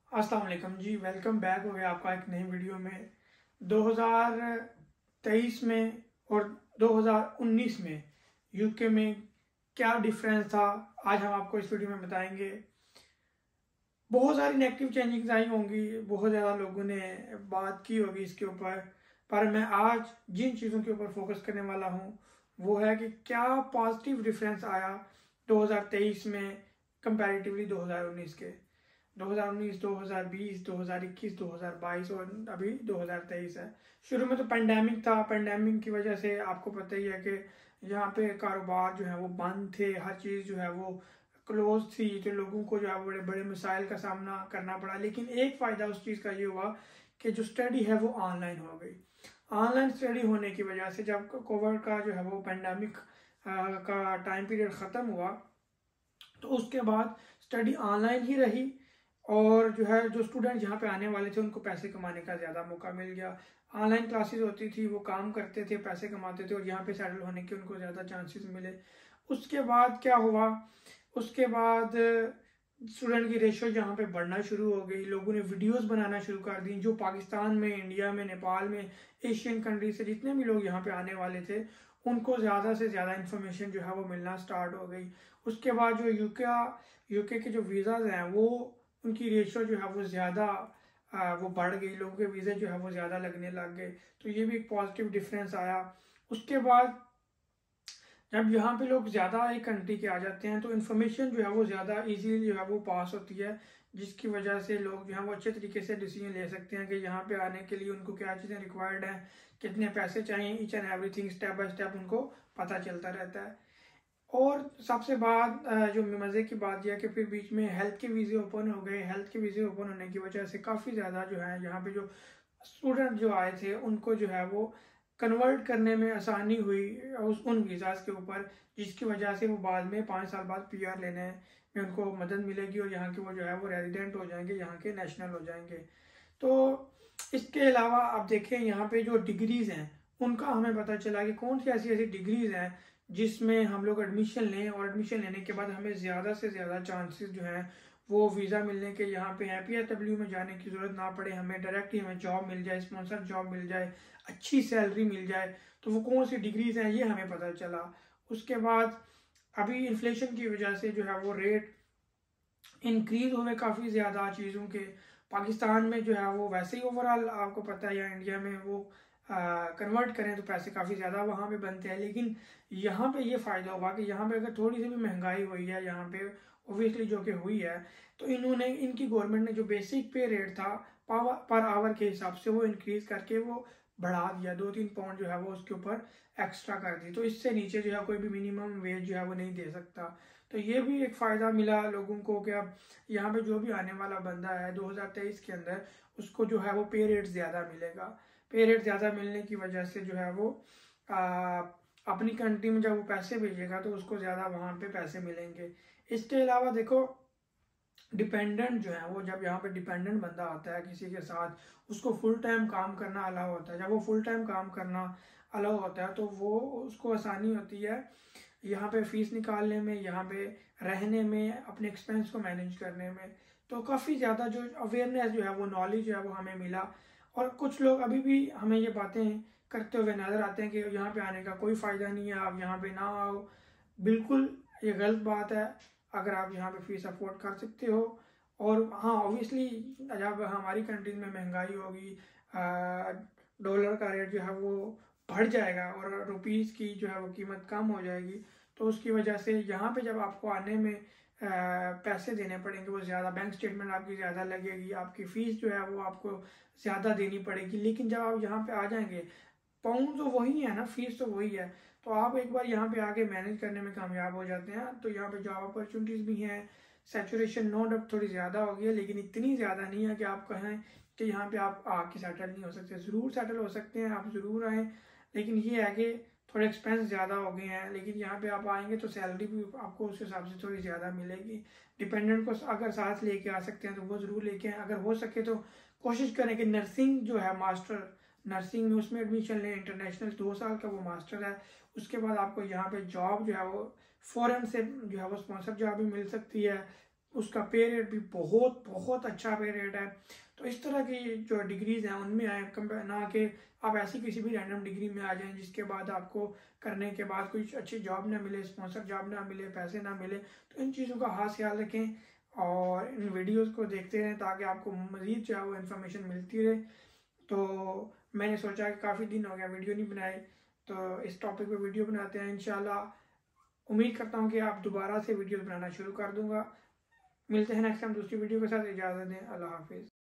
अस्सलाम वालेकुम जी, welcome back हो गया आपका एक नई वीडियो में। 2023 में और 2019 में यूके में क्या डिफरेंस था, आज हम आपको इस वीडियो में बताएंगे। बहुत सारी नेगेटिव चेंजिंग्स आई होंगी, बहुत ज़्यादा लोगों ने बात की होगी इसके ऊपर, पर मैं आज जिन चीज़ों के ऊपर फोकस करने वाला हूँ वो है कि क्या पॉजिटिव डिफरेंस आया 2023 में कंपैरेटिवली 2019 के। 2019, 2020, 2021, 2022 और अभी 2023 है। शुरू में तो पेंडेमिक था, पेंडेमिक की वजह से आपको पता ही है कि यहाँ पे कारोबार जो है वो बंद थे, हर चीज़ जो है वो क्लोज थी, तो लोगों को जो है बड़े बड़े मसाइल का सामना करना पड़ा। लेकिन एक फ़ायदा उस चीज़ का ये हुआ कि जो स्टडी है वो ऑनलाइन हो गई। ऑनलाइन स्टडी होने की वजह से जब कोविड का जो है वो पेंडेमिक का टाइम पीरियड ख़त्म हुआ तो उसके बाद स्टडी ऑनलाइन ही रही, और जो है जो स्टूडेंट यहाँ पे आने वाले थे उनको पैसे कमाने का ज़्यादा मौका मिल गया। ऑनलाइन क्लासेस होती थी, वो काम करते थे, पैसे कमाते थे, और यहाँ पे सेटल होने के उनको ज़्यादा चांसेस मिले। उसके बाद क्या हुआ, उसके बाद स्टूडेंट की रेशो यहाँ पे बढ़ना शुरू हो गई। लोगों ने वीडियोस बनाना शुरू कर दी, जो पाकिस्तान में, इंडिया में, नेपाल में, एशियन कंट्री से जितने भी लोग यहाँ पे आने वाले थे उनको ज़्यादा से ज़्यादा इन्फॉर्मेशन जो है वो मिलना स्टार्ट हो गई। उसके बाद जो यूके के जो वीज़ाज हैं वो उनकी रेशो जो है वो ज़्यादा वो बढ़ गई, लोगों के वीज़े जो है वो ज़्यादा लगने लग गए, तो ये भी एक पॉजिटिव डिफरेंस आया। उसके बाद जब यहाँ पे लोग ज़्यादा एक कंट्री के आ जाते हैं तो इन्फॉर्मेशन जो है वो ज़्यादा इजीली जो है वो पास होती है, जिसकी वजह से लोग जो है वो अच्छे तरीके से डिसीजन ले सकते हैं कि यहाँ पे आने के लिए उनको क्या चीज़ें रिक्वायर्ड हैं, कितने पैसे चाहिए, each and everything step by step उनको पता चलता रहता है। और सबसे बाद जो मज़े की बात यह है कि फिर बीच में हेल्थ के वीज़े ओपन हो गए। हेल्थ के वीज़े ओपन होने की वजह से काफ़ी ज़्यादा जो है यहाँ पे जो स्टूडेंट जो आए थे उनको जो है वो कन्वर्ट करने में आसानी हुई उन वीज़ाज के ऊपर, जिसकी वजह से वो बाद में 5 साल बाद पीआर लेने में उनको मदद मिलेगी और यहाँ के वो जो है वो रेजिडेंट हो जाएंगे, यहाँ के नेशनल हो जाएंगे। तो इसके अलावा आप देखें यहाँ पे जो डिग्रीज़ हैं उनका हमें पता चला कि कौन सी ऐसी ऐसी डिग्रीज़ हैं जिसमें हम लोग एडमिशन लें, और एडमिशन लेने के बाद हमें ज़्यादा से ज़्यादा चांसेस जो हैं वो वीज़ा मिलने के, यहाँ पे PSW में जाने की ज़रूरत ना पड़े, हमें डायरेक्ट ही हमें जॉब मिल जाए, स्पॉन्सर जॉब मिल जाए, अच्छी सैलरी मिल जाए। तो वो कौन सी डिग्रीज़ हैं ये हमें पता चला। उसके बाद अभी इन्फ्लेशन की वजह से जो है वो रेट इंक्रीज हुए काफ़ी ज़्यादा चीज़ों के। पाकिस्तान में जो है वो वैसे ही ओवरऑल आपको पता है, या इंडिया में वो कन्वर्ट करें तो पैसे काफ़ी ज़्यादा वहाँ पे बनते हैं, लेकिन यहाँ पे ये फ़ायदा हुआ कि यहाँ पे अगर थोड़ी सी भी महंगाई हुई है यहाँ पे, ओबियसली जो कि हुई है, तो इन्होंने, इनकी गवर्नमेंट ने जो बेसिक पे रेट था पर आवर के हिसाब से वो इंक्रीज करके वो बढ़ा दिया, 2-3 पाउंड जो है वो उसके ऊपर एक्स्ट्रा कर दी। तो इससे नीचे जो है कोई भी मिनिमम वेज जो है वो नहीं दे सकता। तो ये भी एक फ़ायदा मिला लोगों को कि अब यहाँ पे जो भी आने वाला बंदा है 2023 के अंदर, उसको जो है वो पे रेट ज़्यादा मिलेगा। पे रेट ज़्यादा मिलने की वजह से जो है वो अपनी कंट्री में जब वो पैसे भेजेगा तो उसको ज़्यादा वहाँ पे पैसे मिलेंगे। इसके अलावा देखो, डिपेंडेंट जो है वो, जब यहाँ पे डिपेंडेंट बंदा आता है किसी के साथ, उसको फुल टाइम काम करना अलाउ होता है। जब वो फुल टाइम काम करना अलाउ होता है तो वो उसको आसानी होती है यहाँ पे फीस निकालने में, यहाँ पे रहने में, अपने एक्सपेंस को मैनेज करने में। तो काफ़ी ज़्यादा जो अवेयरनेस जो है वो, नॉलेज जो है वो हमें मिला। और कुछ लोग अभी भी हमें ये बातें करते हुए नज़र आते हैं कि यहाँ पे आने का कोई फ़ायदा नहीं है, आप यहाँ पे ना आओ। बिल्कुल ये गलत बात है। अगर आप यहाँ पे फीस अफोर्ड कर सकते हो, और हाँ ऑब्वियसली जब हमारी कंट्रीज में महंगाई होगी, डॉलर का रेट जो है वो बढ़ जाएगा और रुपीज़ की जो है वो कीमत कम हो जाएगी, तो उसकी वजह से यहाँ पे जब आपको आने में पैसे देने पड़ेंगे वो ज़्यादा, बैंक स्टेटमेंट आपकी ज़्यादा लगेगी, आपकी फ़ीस जो है वो आपको ज़्यादा देनी पड़ेगी। लेकिन जब आप यहाँ पे आ जाएंगे, पाउंड तो वही है ना, फीस तो वही है, तो आप एक बार यहाँ पे आके मैनेज करने में कामयाब हो जाते हैं। तो यहाँ पे जॉब अपॉर्चुनिटीज़ भी हैं, सेचुरेशन नो डाउट थोड़ी ज़्यादा होगी है, लेकिन इतनी ज़्यादा नहीं है कि आप कहें कि यहाँ पे आप आके सेटल नहीं हो सकते। ज़रूर सेटल हो सकते हैं, आप ज़रूर आएँ, लेकिन ये है कि थोड़े एक्सपेंस ज़्यादा हो गए हैं। लेकिन यहाँ पे आप आएंगे तो सैलरी भी आपको उस हिसाब से थोड़ी ज़्यादा मिलेगी। डिपेंडेंट को अगर साथ लेके आ सकते हैं तो वो ज़रूर लेके आएँ। अगर हो सके तो कोशिश करें कि नर्सिंग जो है, मास्टर नर्सिंग में उसमें एडमिशन लें। इंटरनेशनल 2 साल का वो मास्टर है। उसके बाद आपको यहाँ पे जॉब जो है वो फ़ौरन से जो है वो स्पॉन्सर जॉब भी मिल सकती है। उसका पे रेट भी बहुत बहुत अच्छा पे रेट है। तो इस तरह की जो डिग्रीज हैं उनमें आए, ना कि आप ऐसी किसी भी रैंडम डिग्री में आ जाएं जिसके बाद आपको करने के बाद कोई अच्छी जॉब ना मिले, स्पॉन्सर जॉब ना मिले, पैसे ना मिले। तो इन चीज़ों का खास ख्याल रखें और इन वीडियोस को देखते रहें ताकि आपको मज़ीद जो है वो इन्फॉर्मेशन मिलती रहे। तो मैंने सोचा कि काफ़ी दिन हो गया वीडियो नहीं बनाए, तो इस टॉपिक पे वीडियो बनाते हैं इंशाल्लाह। उम्मीद करता हूँ कि आप दोबारा से वीडियो बनाना शुरू कर दूंगा। मिलते हैं नेक्स्ट टाइम दूसरी वीडियो के साथ। इजाज़त दें, अल्लाह हाफिज़।